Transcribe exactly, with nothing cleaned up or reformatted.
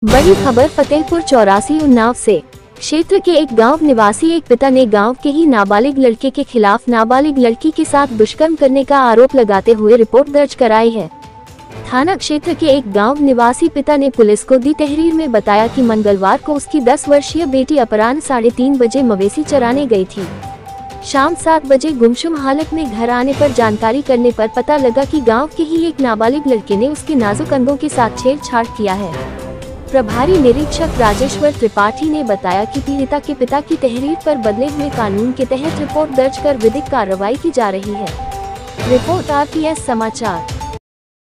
बड़ी खबर फतेहपुर चौरासी उन्नाव से। क्षेत्र के एक गांव निवासी एक पिता ने गांव के ही नाबालिग लड़के के खिलाफ नाबालिग लड़की के साथ दुष्कर्म करने का आरोप लगाते हुए रिपोर्ट दर्ज कराई है। थाना क्षेत्र के एक गांव निवासी पिता ने पुलिस को दी तहरीर में बताया कि मंगलवार को उसकी दस वर्षीय बेटी अपराह्न साढ़े तीन बजे मवेशी चराने गई थी। शाम सात बजे गुमशुम हालत में घर आने पर जानकारी करने पर पता लगा कि गांव के ही एक नाबालिग लड़के ने उसके नाजुक अंगों के साथ छेड़छाड़ किया है। प्रभारी निरीक्षक राजेश्वर त्रिपाठी ने बताया कि पीड़िता के पिता की तहरीर पर बदले हुए कानून के तहत रिपोर्ट दर्ज कर विधिक कार्रवाई की जा रही है। रिपोर्ट आर पी एस समाचार।